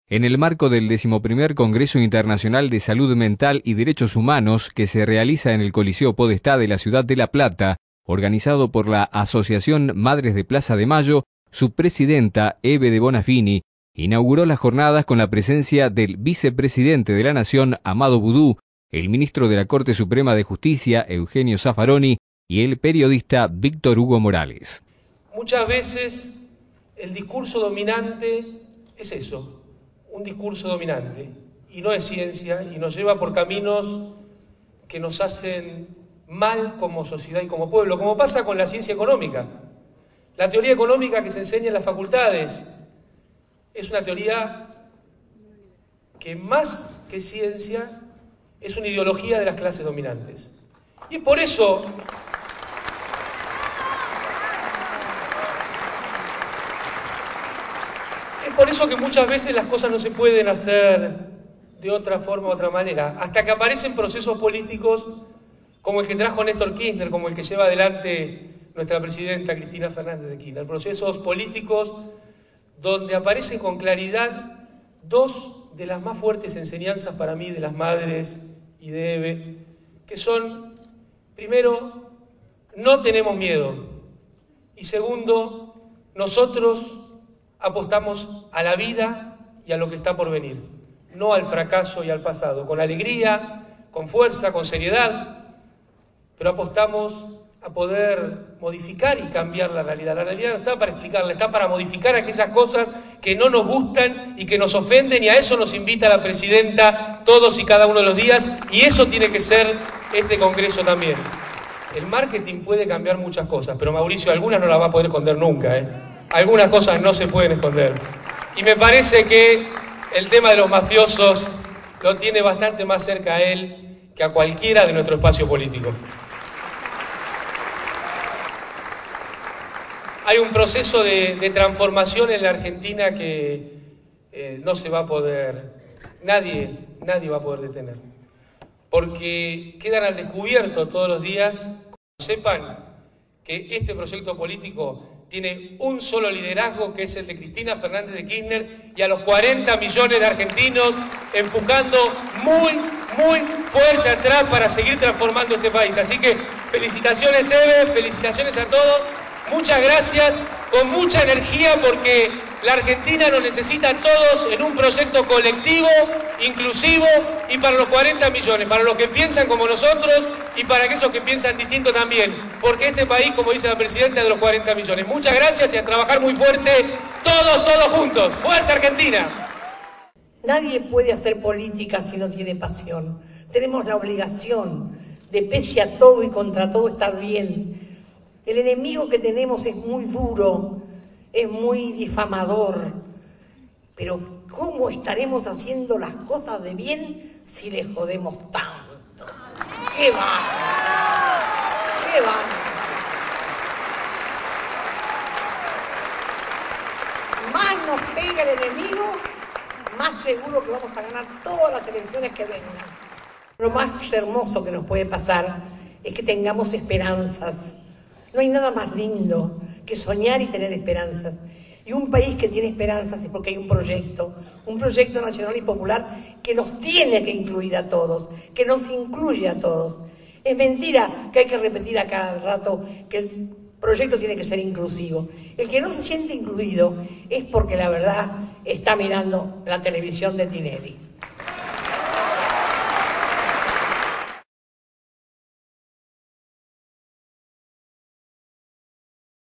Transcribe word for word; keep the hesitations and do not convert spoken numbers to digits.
En el marco del decimoprimer Congreso Internacional de Salud Mental y Derechos Humanos que se realiza en el Coliseo Podestá de la ciudad de La Plata, organizado por la Asociación Madres de Plaza de Mayo, su presidenta, Eve de Bonafini, inauguró las jornadas con la presencia del vicepresidente de la Nación, Amado Boudou, el ministro de la Corte Suprema de Justicia, Eugenio Zaffaroni, y el periodista Víctor Hugo Morales. Muchas veces el discurso dominante es eso, un discurso dominante, y no es ciencia, y nos lleva por caminos que nos hacen mal como sociedad y como pueblo, como pasa con la ciencia económica. La teoría económica que se enseña en las facultades es una teoría que más que ciencia es una ideología de las clases dominantes. Y es por eso es por eso que muchas veces las cosas no se pueden hacer de otra forma u otra manera, hasta que aparecen procesos políticos como el que trajo Néstor Kirchner, como el que lleva adelante nuestra presidenta Cristina Fernández de Kirchner, procesos políticos donde aparecen con claridad dos de las más fuertes enseñanzas para mí de las madres y de Eve, que son, primero, no tenemos miedo, y segundo, nosotros apostamos a la vida y a lo que está por venir, no al fracaso y al pasado, con alegría, con fuerza, con seriedad, pero apostamos a poder modificar y cambiar la realidad. La realidad no está para explicarla, está para modificar aquellas cosas que no nos gustan y que nos ofenden, y a eso nos invita la presidenta todos y cada uno de los días, y eso tiene que ser este Congreso también. El marketing puede cambiar muchas cosas, pero Mauricio, algunas no las va a poder esconder nunca, ¿eh? Algunas cosas no se pueden esconder. Y me parece que el tema de los mafiosos lo tiene bastante más cerca a él que a cualquiera de nuestro espacio político. Hay un proceso de, de transformación en la Argentina que eh, no se va a poder, nadie, nadie va a poder detener. Porque quedan al descubierto todos los días. Sepan que este proyecto político tiene un solo liderazgo, que es el de Cristina Fernández de Kirchner, y a los cuarenta millones de argentinos empujando muy, muy fuerte atrás para seguir transformando este país. Así que felicitaciones, Eve, felicitaciones a todos. Muchas gracias, con mucha energía, porque la Argentina nos necesita a todos en un proyecto colectivo, inclusivo, y para los cuarenta millones, para los que piensan como nosotros y para aquellos que piensan distinto también, porque este país, como dice la presidenta, es de los cuarenta millones. Muchas gracias y a trabajar muy fuerte, todos, todos juntos. ¡Fuerza Argentina! Nadie puede hacer política si no tiene pasión. Tenemos la obligación de, pese a todo y contra todo, estar bien. El enemigo que tenemos es muy duro, es muy difamador, pero ¿cómo estaremos haciendo las cosas de bien si le jodemos tanto? ¡Qué va! ¡Qué va! Más nos pega el enemigo, más seguro que vamos a ganar todas las elecciones que vengan. Lo más hermoso que nos puede pasar es que tengamos esperanzas. No hay nada más lindo que soñar y tener esperanzas. Y un país que tiene esperanzas es porque hay un proyecto, un proyecto nacional y popular que nos tiene que incluir a todos, que nos incluye a todos. Es mentira que hay que repetir a cada rato que el proyecto tiene que ser inclusivo. El que no se siente incluido es porque la verdad está mirando la televisión de Tinelli.